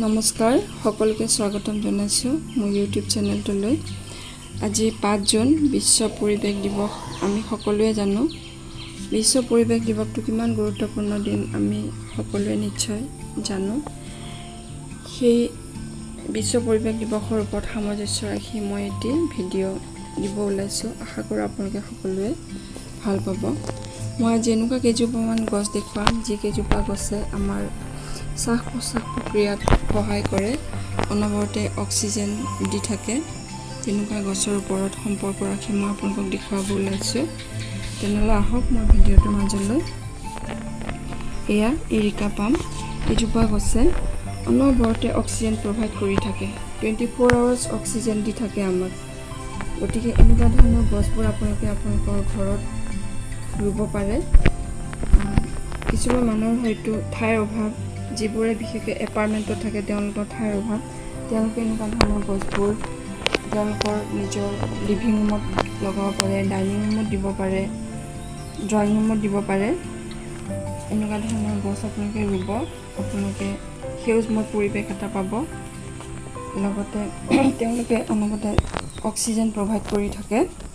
নমস্কাৰ সকলোকে স্বাগতম জনাইছো মোৰ ইউটিউব চেনেলটোলৈ। আজি 5 জুন বিশ্ব পৰিৱেশ দিৱস। আমি সকলোৱে জানো বিশ্ব পৰিৱেশ দিৱসটো কিমান গুৰুত্বপূৰ্ণ দিন আমি সকলোৱে নিশ্চয় জানো। সেই বিশ্ব পৰিৱেশ দিৱসৰ ওপৰত সামঞ্জস্য ৰাখি মই এটি ভিডিঅ' দিব ওলাইছো। আশা কৰোঁ আপোনালোকে সকলোৱে ভাল পাব। মই আজি এনেকুৱা কেইজোপামান গছ দেখুৱাম যি কেইজোপা গছে আমাৰ শ্বাস প্ৰশ্বাস প্ৰক্ৰিয়াত সহায় কৰে, অনবৰতে অক্সিজেন দি থাকে। তেনেকুৱা গছৰ ওপৰত সম্পৰ্ক ৰাখি মই আপোনালোকক দেখুৱাব ওলাইছোঁ। তেনেহ'লে আহক মই ভিডিঅ'টোৰ মাজলৈ। এয়া এৰিকা পাম। এইজোপা গছে অনবৰতে অক্সিজেন প্ৰভাইড কৰি থাকে, 24 আৱাৰ্ছ অক্সিজেন দি থাকে আমাক। গতিকে এনেকুৱা ধৰণৰ গছবোৰ আপোনালোকে আপোনালোকৰ ঘৰত ৰুব পাৰে। কিছুমান মানুহৰ হয়তো ঠাইৰ অভাৱ, যিবোৰে বিশেষকৈ এপাৰ্টমেণ্টত থাকে তেওঁলোকৰ ঠাইৰ অভাৱ, তেওঁলোকে এনেকুৱা ধৰণৰ গছবোৰ তেওঁলোকৰ নিজৰ লিভিং ৰুমত লগাব পাৰে, ডাইনিং ৰুমত দিব পাৰে, ড্ৰয়িং ৰুমত দিব পাৰে। এনেকুৱা ধৰণৰ গছ আপোনালোকে ৰুব, আপোনালোকে সেউজময় পৰিৱেশ এটা পাব। লগতে তেওঁলোকে অনবৰতে অক্সিজেন প্ৰভাইড কৰি থাকে।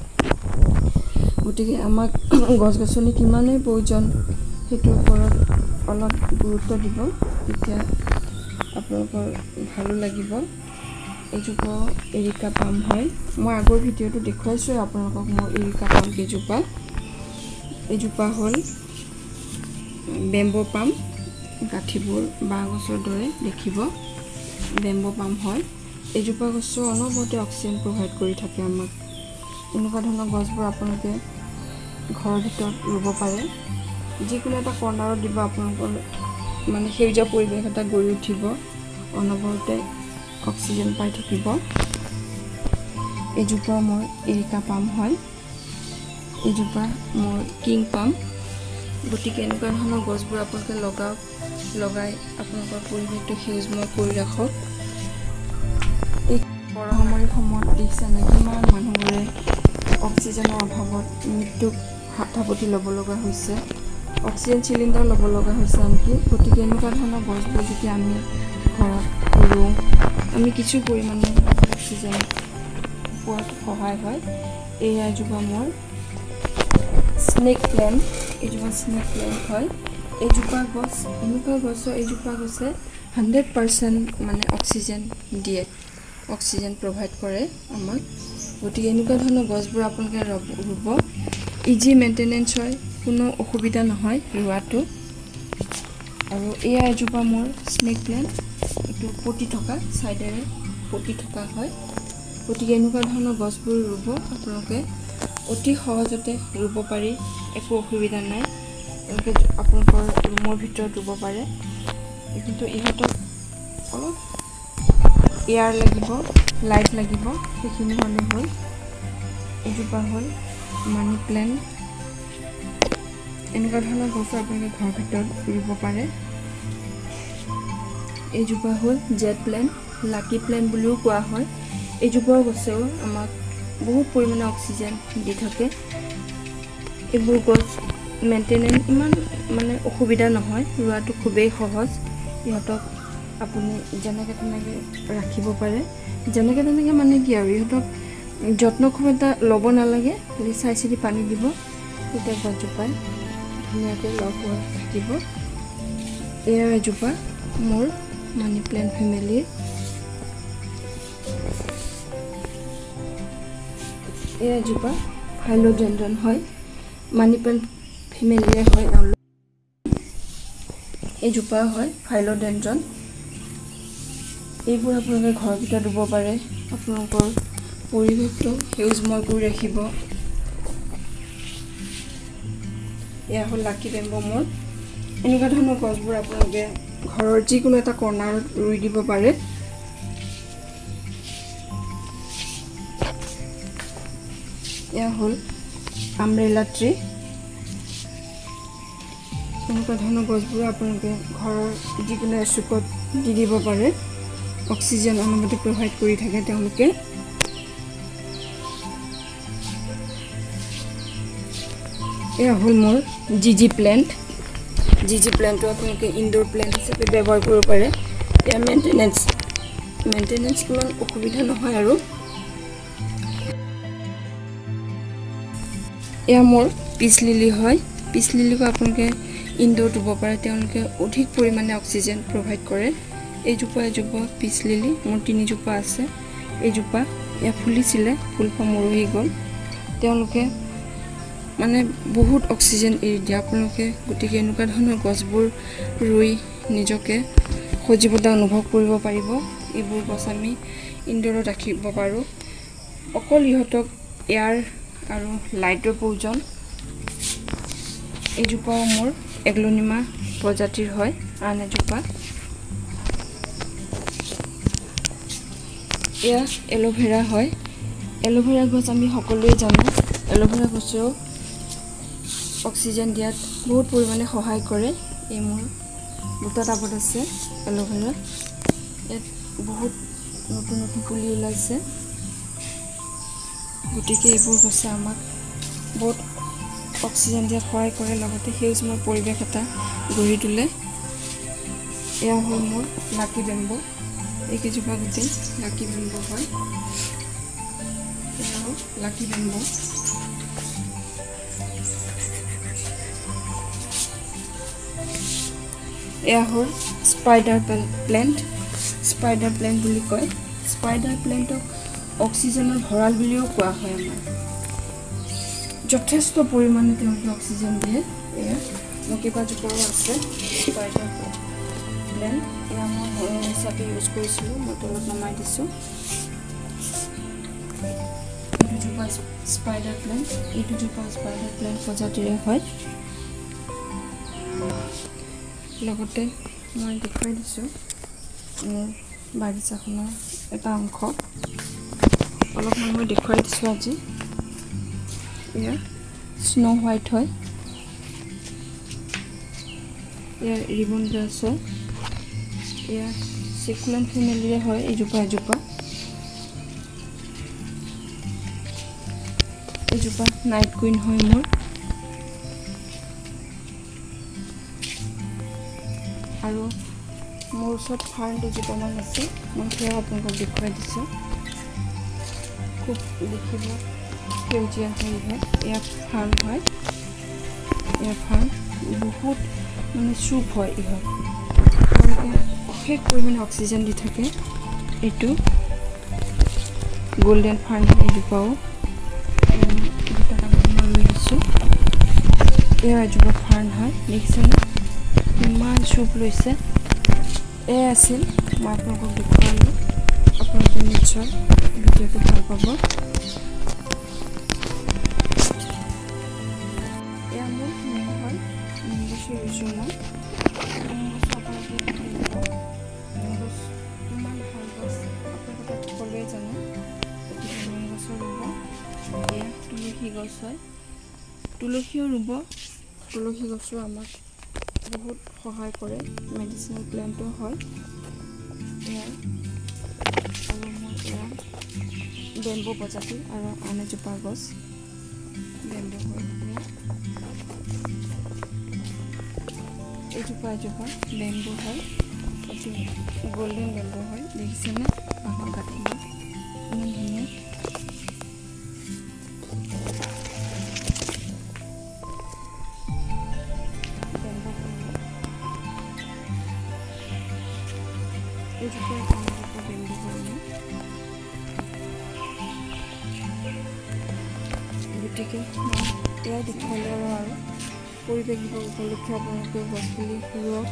গতিকে আমাক গছ গছনি কিমানেই প্ৰয়োজন সেইটোৰ ওপৰত অলপ গুৰুত্ব দিব, তেতিয়া আপোনালোকৰ ভালো লাগিব। এইজোপা এৰিকা পাম হয়। মই আগৰ ভিডিঅ'টো দেখুৱাইছোঁ আপোনালোকক মোৰ এৰিকা পাম কেইজোপা। এইজোপা হ'ল বেম্বো পাম। গাঁঠিবোৰ বাঁহ গছৰ দৰে দেখিব, বেম্বো পাম হয়। এইজোপা গছো অনবৰতে অক্সিজেন প্ৰভাইড কৰি থাকে আমাক। এনেকুৱা ধৰণৰ গছবোৰ আপোনালোকে ঘৰৰ ভিতৰত ৰুব পাৰে। যিকোনো এটা কৰ্ণাৰত দিব, আপোনালোকৰ মানে সেউজীয়া পৰিৱেশ এটা গঢ়ি উঠিব, অনবৰতে অক্সিজেন পাই থাকিব। এইজোপা মোৰ এৰিকা পাম হয়। এইজোপা মোৰ কিং পাম। গতিকে এনেকুৱা ধৰণৰ গছবোৰ আপোনালোকে লগাই আপোনালোকৰ পৰিৱেশটো সেউজময় কৰি ৰাখক। এই মহামাৰীৰ সময়ত দেখিছেনে কিমান মানুহবোৰে অক্সিজেনৰ অভাৱত মৃত্যুক হাত-সাৱটি ল'ব লগা হৈছে, অক্সিজেন চিলিণ্ডাৰ ল'ব লগা হৈছে আনকি। গতিকে এনেকুৱা ধৰণৰ গছবোৰ যেতিয়া আমি ঘৰত ৰুওঁ, আমি কিছু পৰিমাণে অক্সিজেন পোৱাত সহায় হয়। এয়া এজোপা মোৰ স্নেক প্লেণ্ট। এইজোপা স্নেক প্লেণ্ট হয়। এইজোপা গছ এনেকুৱা এইজোপা গছে 100% মানে অক্সিজেন দিয়ে, অক্সিজেন প্ৰভাইড কৰে আমাক। গতিকে এনেকুৱা ধৰণৰ গছবোৰ আপোনালোকে ৰুব। ইজি মেইনটেনেঞ্চ হয়, কোনো অসুবিধা নহয় ৰোৱাটো। আৰু এয়া এজোপা মোৰ স্নেক প্লেণ্ট। এইটো পতি থকা, ছাইডেৰে পতি থকা হয়। গতিকে এনেকুৱা ধৰণৰ গছবোৰ ৰুব আপোনালোকে। অতি সহজতে ৰুব পাৰি, একো অসুবিধা নাই। তেওঁলোকে আপোনালোকৰ ৰুমৰ ভিতৰত ৰুব পাৰে। কিন্তু ইহঁতক অলপ এয়াৰ লাগিব, লাইট লাগিব, সেইখিনি হ'লে হ'ল। এইজোপা হ'ল মানি প্লেণ্ট। এনেকুৱা ধৰণৰ গছো আপোনালোকে ঘৰৰ ভিতৰত ৰুব পাৰে। এইজোপা হ'ল জেড প্লেণ্ট, লাকি প্লেণ্ট বুলিও কোৱা হয়। এইজোপা গছেও আমাক বহুত পৰিমাণে অক্সিজেন দি থাকে। এইবোৰ গছ মেইনটেনেঞ্চ ইমান মানে অসুবিধা নহয়, ৰোৱাটো খুবেই সহজ। ইহঁতক আপুনি যেনেকৈ তেনেকৈ ৰাখিব পাৰে। যেনেকৈ তেনেকৈ মানে কি আৰু, ইহঁতক যত্ন খুব এটা ল'ব নালাগে, খালি চাই চিতি পানী দিব, তেতিয়া গছজোপাই ধুনীয়াকৈ লগ হৈ থাকিব। এয়া এজোপা মোৰ মানি প্লেণ্ট ফেমিলিৰ। এয়া এজোপা ফাইলোডেণ্ড্ৰন হয়, মানি প্লেণ্ট ফেমিলিৰে হয় এওঁলোক। এইজোপা হয় ফাইলোডেণ্ড্ৰন। এইবোৰ আপোনালোকে ঘৰৰ ভিতৰত ৰুব পাৰে, আপোনালোকৰ পৰিৱেশটো সেউজময় কৰি ৰাখিব। এয়া হ'ল লাকি বেম্বো মোৰ। এনেকুৱা ধৰণৰ গছবোৰ আপোনালোকে ঘৰৰ যিকোনো এটা কৰ্ণাৰত ৰুই দিব পাৰে। এয়া হ'ল আমব্ৰেলা ট্ৰী। এনেকুৱা ধৰণৰ গছবোৰ আপোনালোকে ঘৰৰ যিকোনো এচুকত দি দিব পাৰে, অক্সিজেন অনবৰতে প্ৰভাইড কৰি থাকে তেওঁলোকে। এয়া হ'ল মোৰ জিজি প্লেণ্ট। জিজি প্লেণ্টটো আপোনালোকে ইনডোৰ প্লেণ্ট হিচাপে ব্যৱহাৰ কৰিব পাৰে। ইয়াৰ মেইনটেনেন্স কিমান অসুবিধা নহয় আৰু এয়া মোৰ পিচ লিলি হয় পিচ লিলিকো আপোনালোকে ইনডোৰ ৰুব পাৰে তেওঁলোকে অধিক পৰিমাণে অক্সিজেন প্ৰভাইড কৰে এইজোপা পিচ লিলি মোৰ 3 জোপা আছে এইজোপা এয়া ফুলিছিলে ফুলপা মৰহি গ'ল তেওঁলোকে মানে বহুত অক্সিজেন এৰি দিয়ে আপোনালোকে গতিকে এনেকুৱা ধৰণৰ গছবোৰ ৰুই নিজকে সজীৱতা অনুভৱ কৰিব পাৰিব এইবোৰ গছ আমি ইনডোৰত ৰাখিব পাৰোঁ অকল ইহঁতক এয়াৰ আৰু লাইটৰ প্ৰয়োজন এইজোপাও মোৰ এগ্লোনিমা প্ৰজাতিৰ হয় আন এজোপা এয়া এলোভেৰা হয় এলোভেৰা গছ আমি সকলোৱে জানো এলোভেৰা গছেও অক্সিজেন দিয়াত বহুত পৰিমাণে সহায় কৰে এই মোৰ দুটা টাবত আছে এলোভেৰা ইয়াত বহুত নতুন পুলি ওলাইছে গতিকে এইবোৰ গছে আমাক বহুত অক্সিজেন দিয়াত সহায় কৰে লগতে সেউজময় পৰিৱেশ এটা গঢ়ি তোলে এয়া হ'ল মোৰ লাকি বেম্বো এইকেইজোপা গোটেই লাকি বেম্বো হয় এয়াও লাকি বেম্বো এয়া হ'ল স্পাইডাৰ প্লেণ্ট বুলি কয় স্পাইডাৰ প্লেণ্টক অক্সিজেনৰ ভঁৰাল বুলিও কোৱা হয় আমাৰ যথেষ্ট পৰিমাণে তেওঁলোকে অক্সিজেন দিয়ে এয়া মোৰ কেইবাজোপাও আছে স্পাইডাৰ প্লেণ্ট এয়া মই ঘৰৰ হিচাপে ইউজ কৰিছিলোঁ মই তলত নমাই দিছোঁ এইটোজোপা স্পাইডাৰ প্লেণ্ট প্ৰজাতিৰে হয় লগতে মই দেখুৱাই দিছোঁ মোৰ বাগিচাখনৰ এটা অংশ অলপমান মই দেখুৱাই দিছোঁ আজি এয়া স্নো হোৱাইট হয় এয়া ৰিবন গ্ৰাছ হয় এয়া চেকুলেণ্ট ফেমিলিৰে হয় এজোপা নাইট কুইন হয় মোৰ আৰু মোৰ ওচৰত ফাৰ্ণ দুজোপামান আছে মই সেয়াও আপোনালোকক দেখুৱাই দিছোঁ খুব দেখিব সেউজীয়া হৈ হয় এয়া ফাৰ্ণ হয় এয়া ফাৰ্ণ বহুত মানে চুপ হয় ইহঁত তেওঁলোকে অশেষ পৰিমাণে অক্সিজেন দি থাকে এইটো গল্ডেন ফাৰ্ণ এইজোপাও দুটা টাবত মই ৰুই দিছোঁ এয়া এজোপা ফাৰ্ণ হয় দেখিছেনে ইমান চুপ লৈছে এয়া আছিল মই আপোনালোকক দেখুৱালোঁ আপোনালোকে নিশ্চয় ভিডিঅ'টো ভাল পাব এয়া মোৰ নিম হয় নিম গছৰ ৰুইছোঁ মই নিম গছ আপোনালোকে দেখিব নিম গছ ইমান ভাল গছ আপোনালোকে সকলোৱে জানে গতিকে নিম গছৰ ৰুব এয়া তুলসী গছ হয় তুলসীও ৰুব তুলসী গছো আমাক বহুত সহায় কৰে মেডিচিনেল প্লেণ্টো হয় এয়া আৰু মোৰ এয়া বেম্বো প্ৰজাতি আৰু আন এজোপা গছ বেম্বো হয় এজোপা বেম্বো হয় অতি গল্ডেন বেম্বো হয় দেখিছেনে বাঁহৰ কাঠিবোৰ ইমান ধুনীয়া গতিকে এয়াই দেখুৱালোঁ আৰু পৰিৱেশ দিৱস উপলক্ষে আপোনালোকে গছপুলি ৰুৱক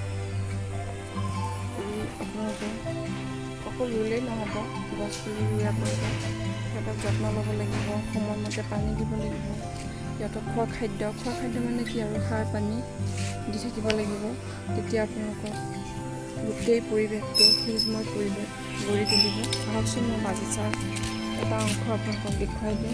আপোনালোকে অকল ৰুলেই নহ'ব গছপুলি ৰুই আপোনালোকে সিহঁতক যত্ন ল'ব লাগিব সময়মতে পানী দিব লাগিব সিহঁতক খোৱা খাদ্য মানে কি আৰু সাৰ পানী দি থাকিব লাগিব তেতিয়া আপোনালোকক গোটেই পৰিৱেশটো সেউজময় পৰিৱেশ গঢ়ি তুলিব আহকচোন মই বাগিচাৰ এটা অংশ আপোনালোকক দেখুৱাই দিওঁ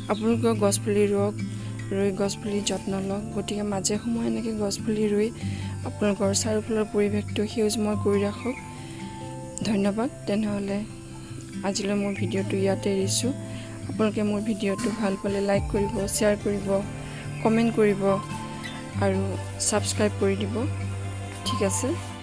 আপোনালোকে গছপুলি ৰুৱক, ৰুই গছপুলি যত্ন লওক। গতিকে মাজে সময়ে এনেকৈ গছপুলি ৰুই আপোনালোকৰ চাৰিওফালৰ পৰিৱেশটো সেউজময় কৰি ৰাখক। ধন্যবাদ। তেনেহ'লে আজিলৈ মোৰ ভিডিঅ'টো ইয়াতে এৰিছোঁ। আপোনালোকে মোৰ ভিডিঅ'টো ভাল পালে লাইক কৰিব, শ্বেয়াৰ কৰিব, কমেণ্ট কৰিব আৰু ছাবস্ক্ৰাইব কৰি দিব। ঠিক আছে।